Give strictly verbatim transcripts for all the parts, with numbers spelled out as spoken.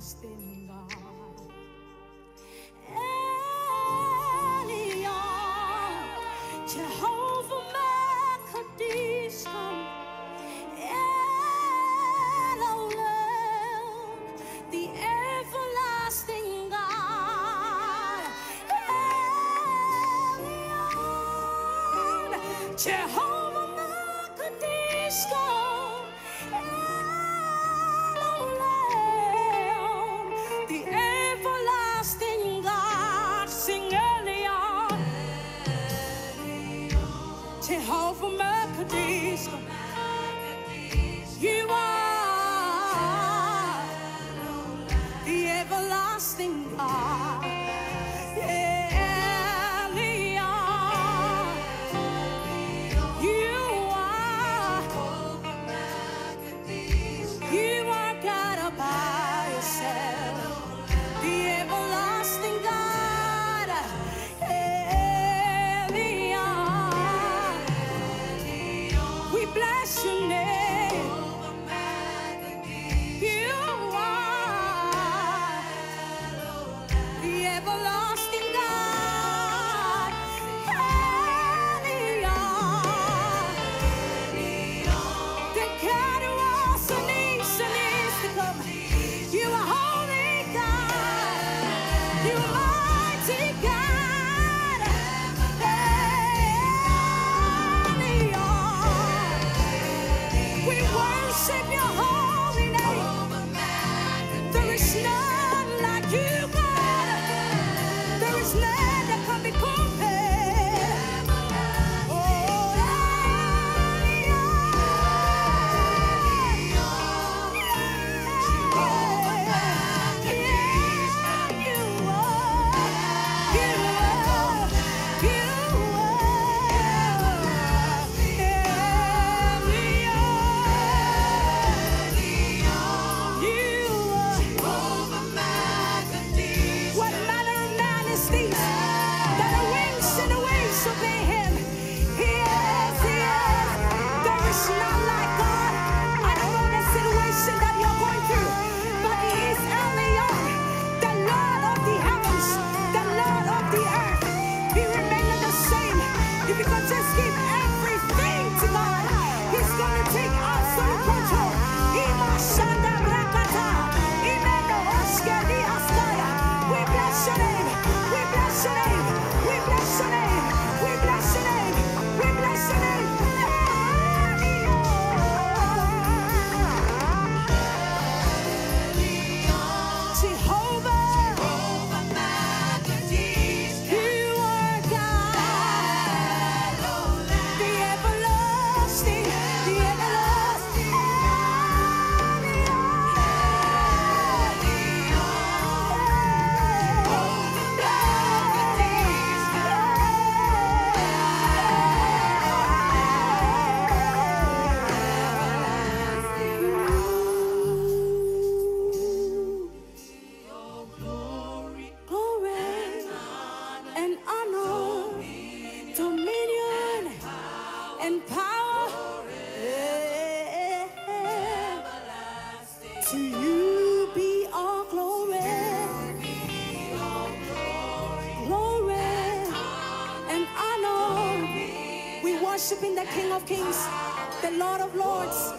everlasting God. ELYON, Jehovah Makadishon, ELYON, the everlasting God. ELYON, Jehovah Makadishon, ELYON, the everlasting God. Sing ELYON, Jehovah Makadishon, you are the everlasting God. ELYON, you are, you are God all by yourself, the everlasting God. ELYON, we bless your name. You are the everlasting God. ELYON, the God who also needs and needs to come. You are holy God. You are mighty God. ELYON, we worship your holy name. There is none like you, God. There is none that can be compared. Oh, what manner of man is this, that the winds and the waves obey him? He is, he is. There is none like God. I don't know the situation that you're going through, but he is ELYON, the Lord of the heavens, the Lord of the earth. He remains the same. If you can just give everything to God, he's going to take absolute control. Ima Shanda Brakata, Imeno Oskedi Askaya. We bless your name. We bless your name. We bless your name. We bless your name. We bless your name. Jehovah, you are God. The everlasting, the everlasting. Glory and honor, dominion and power, to you be all glory, glory and honor. We worship in the King of Kings, the Lord of Lords.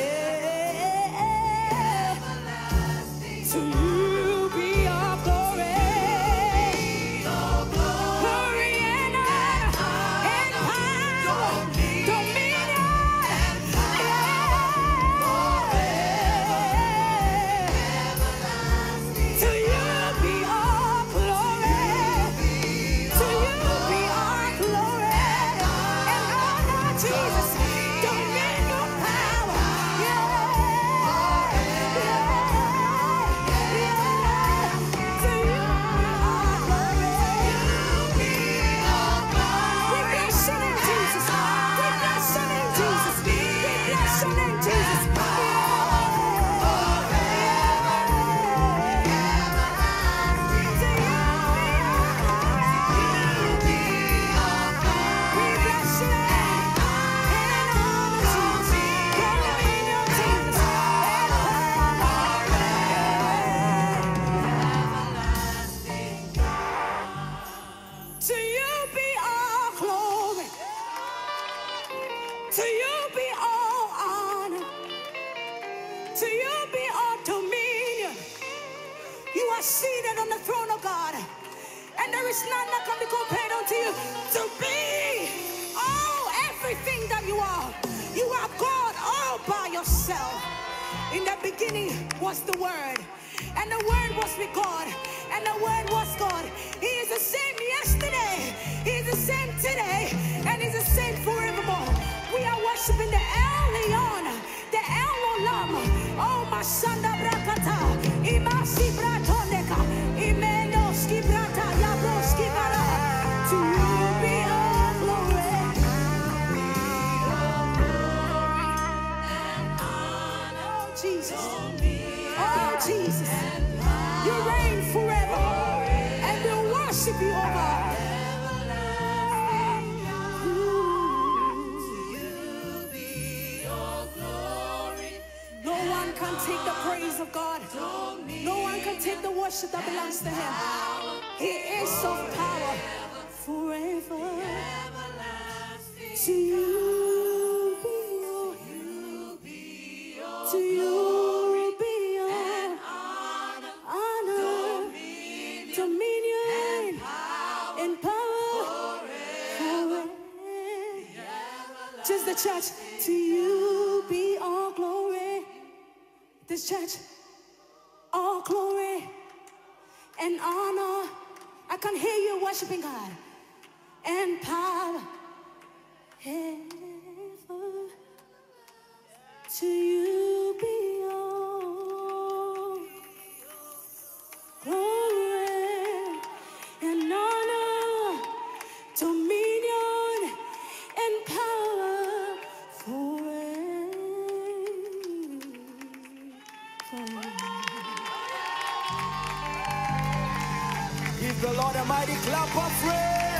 To you be all glory, glory and honor and power, dominion. To you be all glory, to you be all glory and honor, Jesus. Dominion, power, yeah. To you be all dominion. You are seated on the throne of God, and there is none that can be compared unto you. To be all, everything that you are. You are God all by yourself. In the beginning was the Word, and the Word was with God, and the Word was God. He is the same yesterday, He is the same today, and He's the same forevermore. We are worshiping the ELYON, the ELYON. Oh, my Shanda Brakata, Imasi Bratoneka, Imenoski Brata, Yabroski Bara. To you be all glory. Oh, Jesus. Oh, Jesus. You reign forever, and we'll worship you, oh God. No one can take the praise of God. No one can take the worship that belongs to Him. He is of power forever. To you be all, to you be all honor, dominion, and power forever. Just the church. To you be all glory. This church, all glory and honor. I can hear you worshiping God. And power ever. To you be all glory and honor, dominion and power forever. Give the Lord a mighty clap of praise.